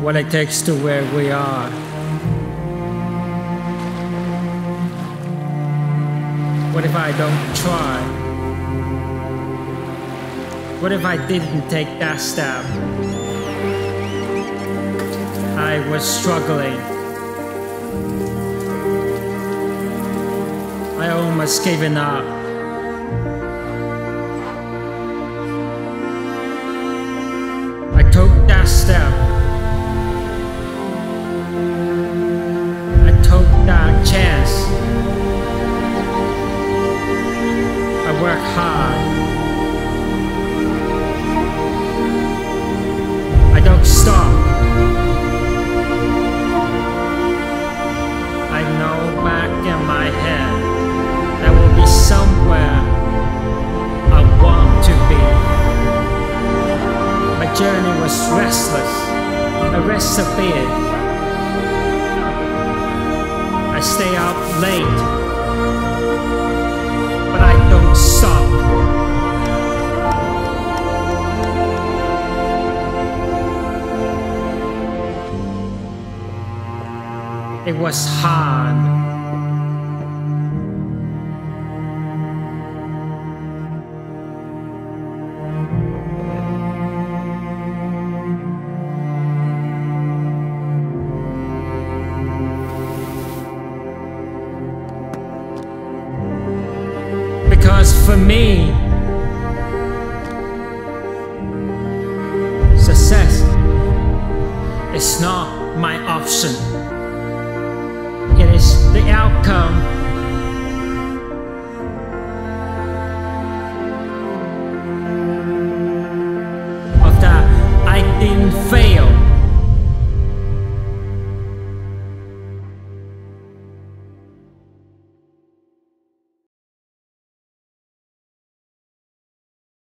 what it takes to where we are. What if I don't try? What if I didn't take that step? I was struggling. I almost given up. I took that step. I took that chance. I worked hard. I don't stop. I know back in my head there will be somewhere I want to be. My journey was restless, a rest of it. I stay up late, but I don't stop. It was hard. Because for me, success is not my option. It is the outcome of that I didn't fail.